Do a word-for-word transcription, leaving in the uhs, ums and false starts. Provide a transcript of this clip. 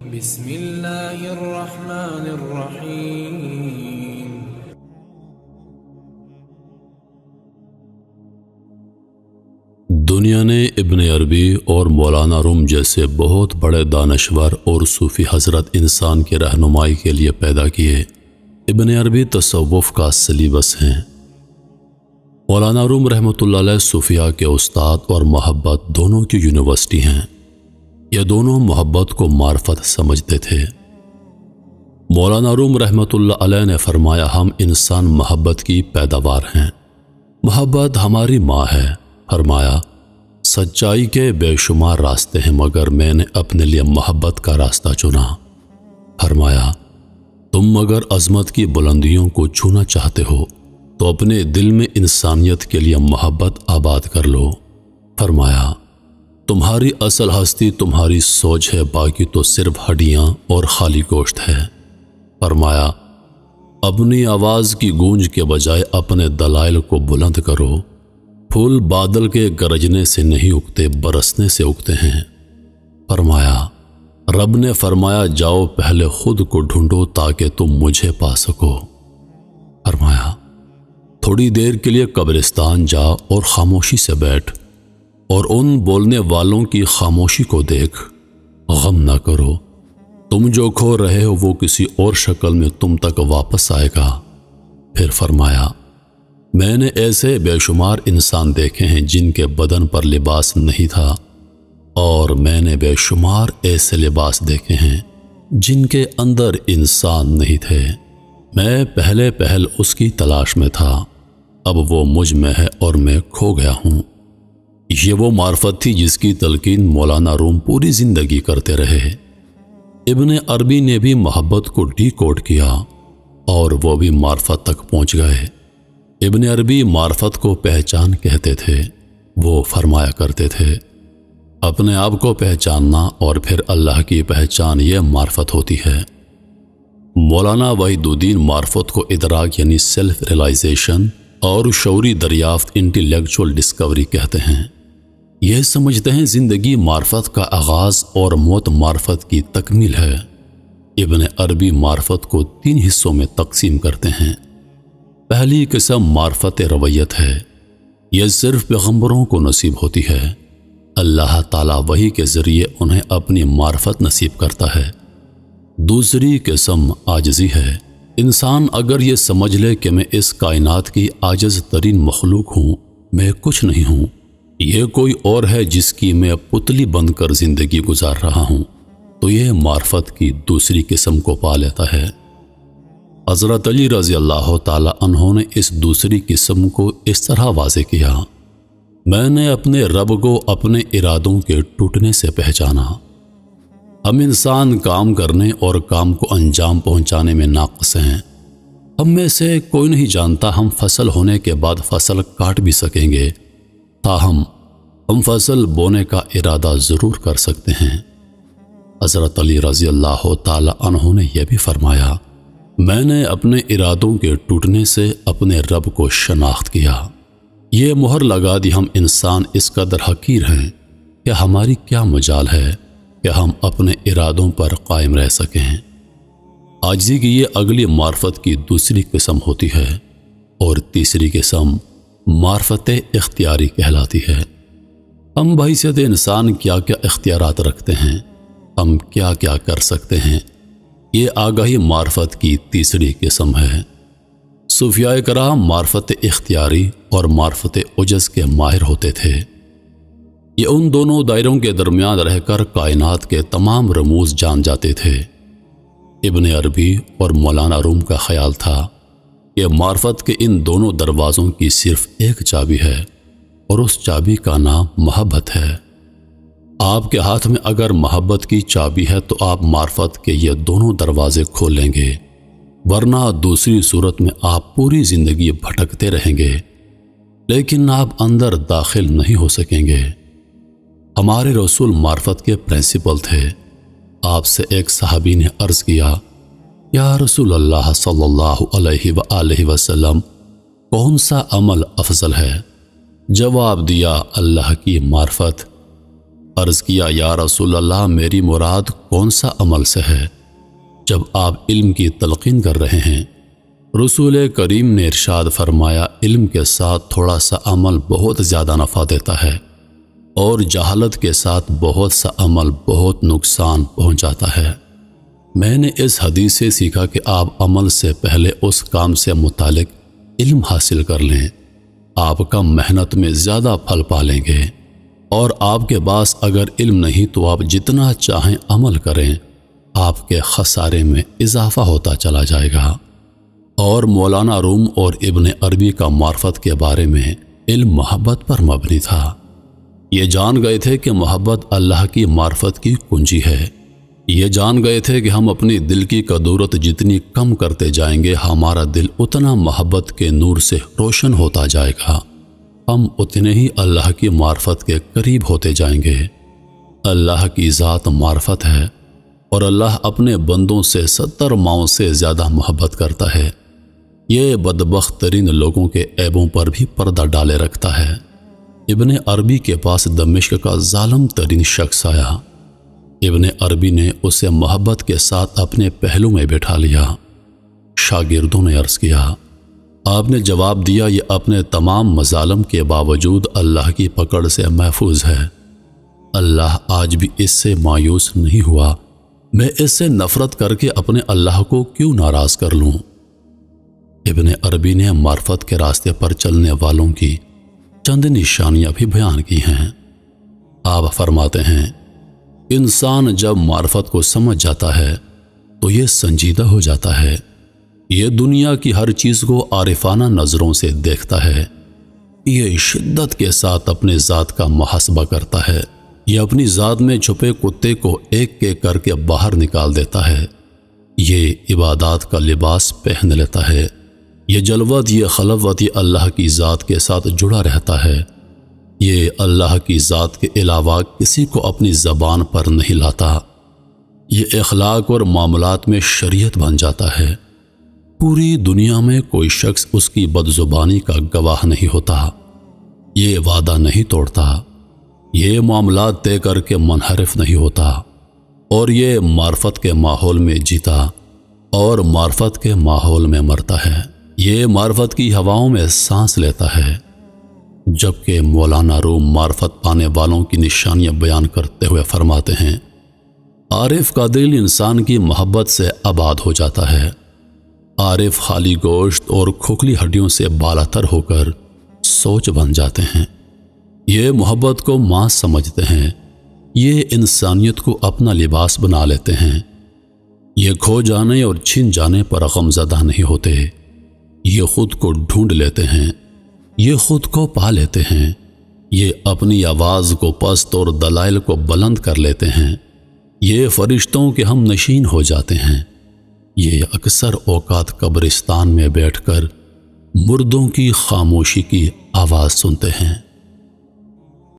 بسم اللہ الرحمن الرحیم۔ دنیا نے ابن عربی اور مولانا روم جیسے بہت بڑے دانشور اور صوفی حضرت انسان کی رہنمائی کے لیے پیدا کیے۔ ابن عربی تصوف کا سلیبس ہیں۔ مولانا روم رحمۃ اللہ علیہ صوفیاء کے استاد اور محبت دونوں کی یونیورسٹی ہیں۔ یہ دونوں محبت کو معرفت سمجھتے تھے۔ مولانا روم رحمۃ اللہ علیہ نے فرمایا، ہم انسان محبت کی پیداوار ہیں، محبت ہماری ماں ہے۔ فرمایا، سچائی کے بے شمار راستے ہیں مگر میں نے اپنے لیے محبت کا راستہ چنا۔ فرمایا، تم اگر عظمت کی بلندیوں کو چھونا چاہتے ہو تو اپنے دل میں انسانیت کے لیے محبت آباد کر لو۔ فرمایا، تمہاری اصل ہستی تمہاری سوچ ہے، باقی تو صرف ہڈیاں اور خالی گوشت ہے۔ فرمایا، اپنی آواز کی گونج کے بجائے اپنے دلائل کو بلند کرو۔ پھول بادل کے گرجنے سے نہیں اگتے، برسنے سے اگتے ہیں۔ فرمایا، رب نے فرمایا، جاؤ پہلے خود کو ڈھونڈو تاکہ تم مجھے پا سکو۔ فرمایا، تھوڑی دیر کے لیے قبرستان جا اور خاموشی سے بیٹھ اور ان بولنے والوں کی خاموشی کو دیکھ۔ غم نہ کرو، تم جو کھو رہے ہو وہ کسی اور شکل میں تم تک واپس آئے گا۔ پھر فرمایا، میں نے ایسے بے شمار انسان دیکھے ہیں جن کے بدن پر لباس نہیں تھا، اور میں نے بے شمار ایسے لباس دیکھے ہیں جن کے اندر انسان نہیں تھے۔ میں پہلے پہل اس کی تلاش میں تھا، اب وہ مجھ میں ہے اور میں کھو گیا ہوں۔ یہ وہ معرفت تھی جس کی تلقین مولانا روم پوری زندگی کرتے رہے۔ ابن عربی نے بھی محبت کو ڈی کوڈ کیا اور وہ بھی معرفت تک پہنچ گئے۔ ابن عربی معرفت کو پہچان کہتے تھے۔ وہ فرمایا کرتے تھے، اپنے آپ کو پہچاننا اور پھر اللہ کی پہچان یہ معرفت ہوتی ہے۔ مولانا وحید الدین معرفت کو ادراک یعنی سیلف ریلائزیشن اور شعوری دریافت انٹیلیکچول ڈسکوری کہتے ہیں۔ یہ سمجھتے ہیں زندگی معرفت کا آغاز اور موت معرفت کی تکمیل ہے۔ ابن عربی معرفت کو تین حصوں میں تقسیم کرتے ہیں۔ پہلی قسم معرفت رویت ہے، یہ صرف پیغمبروں کو نصیب ہوتی ہے۔ اللہ تعالیٰ وحی کے ذریعے انہیں اپنی معرفت نصیب کرتا ہے۔ دوسری قسم عاجزی ہے، انسان اگر یہ سمجھ لے کہ میں اس کائنات کی عاجز ترین مخلوق ہوں، میں کچھ نہیں ہوں، یہ کوئی اور ہے جس کی میں پتلی بن کر زندگی گزار رہا ہوں، تو یہ معرفت کی دوسری قسم کو پا لیتا ہے۔ حضرت علی رضی اللہ تعالی عنہ نے اس دوسری قسم کو اس طرح واضح کیا، میں نے اپنے رب کو اپنے ارادوں کے ٹوٹنے سے پہچانا۔ ہم انسان کام کرنے اور کام کو انجام پہنچانے میں ناقص ہیں۔ ہم میں سے کوئی نہیں جانتا ہم فصل ہونے کے بعد فصل کاٹ بھی سکیں گے، تاہم ہم فصل بونے کا ارادہ ضرور کر سکتے ہیں۔ حضرت علی رضی اللہ تعالی عنہ نے یہ بھی فرمایا، میں نے اپنے ارادوں کے ٹوٹنے سے اپنے رب کو شناخت کیا۔ یہ مہر لگا دی ہم انسان اس قدر حقیر ہیں کہ ہماری کیا مجال ہے کہ ہم اپنے ارادوں پر قائم رہ سکیں۔ عاجزی کی یہ اگلی معرفت کی دوسری قسم ہوتی ہے، اور تیسری قسم معرفت اختیاری کہلاتی ہے۔ ہم بحیثیت انسان کیا کیا اختیارات رکھتے ہیں، ہم کیا کیا کر سکتے ہیں، یہ آگاہی معرفت کی تیسری قسم ہے۔ صوفیاء کرام معرفت اختیاری اور معرفت عجز کے ماہر ہوتے تھے۔ یہ ان دونوں دائروں کے درمیان رہ کر کائنات کے تمام رموز جان جاتے تھے۔ ابن عربی اور مولانا روم کا خیال تھا کہ معرفت کے ان دونوں دروازوں کی صرف ایک چابی ہے، اور اس چابی کا نام محبت ہے۔ آپ کے ہاتھ میں اگر محبت کی چابی ہے تو آپ معرفت کے یہ دونوں دروازے کھول لیں گے، ورنہ دوسری صورت میں آپ پوری زندگی بھٹکتے رہیں گے، لیکن آپ اندر داخل نہیں ہو سکیں گے۔ ہمارے رسول معرفت کے پرنسپل تھے۔ آپ سے ایک صحابی نے عرض کیا، یا رسول اللہ صلی اللہ علیہ وآلہ وسلم، کون سا عمل افضل ہے؟ جواب دیا، اللہ کی معرفت۔ عرض کیا یا رسول اللہ میری مراد کون سا عمل سے ہے جب آپ علم کی تلقین کر رہے ہیں؟ رسول کریم نے ارشاد فرمایا علم کے ساتھ تھوڑا سا عمل بہت زیادہ نفع دیتا ہے اور جہالت کے ساتھ بہت سا عمل بہت نقصان پہنچاتا ہے۔ میں نے اس حدیث سے سیکھا کہ آپ عمل سے پہلے اس کام سے متعلق علم حاصل کر لیں، آپ کم محنت میں زیادہ پھل پالیں گے، اور آپ کے پاس اگر علم نہیں تو آپ جتنا چاہیں عمل کریں آپ کے خسارے میں اضافہ ہوتا چلا جائے گا۔ اور مولانا روم اور ابن عربی کا معرفت کے بارے میں علم محبت پر مبنی تھا۔ یہ جان گئے تھے کہ محبت اللہ کی معرفت کی کنجی ہے۔ یہ جان گئے تھے کہ ہم اپنی دل کی قدورت جتنی کم کرتے جائیں گے ہمارا دل اتنا محبت کے نور سے روشن ہوتا جائے گا، ہم اتنے ہی اللہ کی معرفت کے قریب ہوتے جائیں گے۔ اللہ کی ذات معرفت ہے اور اللہ اپنے بندوں سے ستر ماؤں سے زیادہ محبت کرتا ہے۔ یہ بدبخت ترین لوگوں کے عیبوں پر بھی پردہ ڈالے رکھتا ہے۔ ابن عربی کے پاس دمشق کا ظالم ترین شخص آیا۔ ابن عربی نے اسے محبت کے ساتھ اپنے پہلو میں بٹھا لیا۔ شاگردوں نے عرض کیا، آپ نے جواب دیا یہ اپنے تمام مظالم کے باوجود اللہ کی پکڑ سے محفوظ ہے۔ اللہ آج بھی اس سے مایوس نہیں ہوا، میں اس سے نفرت کر کے اپنے اللہ کو کیوں ناراض کر لوں؟ ابن عربی نے معرفت کے راستے پر چلنے والوں کی چند نشانیاں بھی بیان کی ہیں۔ آپ فرماتے ہیں انسان جب معرفت کو سمجھ جاتا ہے تو یہ سنجیدہ ہو جاتا ہے، یہ دنیا کی ہر چیز کو عارفانہ نظروں سے دیکھتا ہے، یہ شدت کے ساتھ اپنے ذات کا محاسبہ کرتا ہے، یہ اپنی ذات میں چھپے کتے کو ایک ایک کر کے باہر نکال دیتا ہے، یہ عبادات کا لباس پہن لیتا ہے، یہ جلوت یہ خلوت یہ اللہ کی ذات کے ساتھ جڑا رہتا ہے، یہ اللہ کی ذات کے علاوہ کسی کو اپنی زبان پر نہیں لاتا، یہ اخلاق اور معاملات میں شریعت بن جاتا ہے، پوری دنیا میں کوئی شخص اس کی بدزبانی کا گواہ نہیں ہوتا، یہ وعدہ نہیں توڑتا، یہ معاملات طے کر کے منحرف نہیں ہوتا، اور یہ معرفت کے ماحول میں جیتا اور معرفت کے ماحول میں مرتا ہے، یہ معرفت کی ہواؤں میں سانس لیتا ہے۔ جبکہ مولانا روم معرفت پانے والوں کی نشانیاں بیان کرتے ہوئے فرماتے ہیں عارف کا دل انسان کی محبت سے آباد ہو جاتا ہے۔ عارف خالی گوشت اور کھوکھلی ہڈیوں سے بالاتر ہو کر سوچ بن جاتے ہیں، یہ محبت کو ماں سمجھتے ہیں، یہ انسانیت کو اپنا لباس بنا لیتے ہیں، یہ کھو جانے اور چھن جانے پر غمزدہ نہیں ہوتے، یہ خود کو ڈھونڈ لیتے ہیں، یہ خود کو پا لیتے ہیں، یہ اپنی آواز کو پست اور دلائل کو بلند کر لیتے ہیں، یہ فرشتوں کے ہم نشین ہو جاتے ہیں، یہ اکثر اوقات قبرستان میں بیٹھ کر مردوں کی خاموشی کی آواز سنتے ہیں۔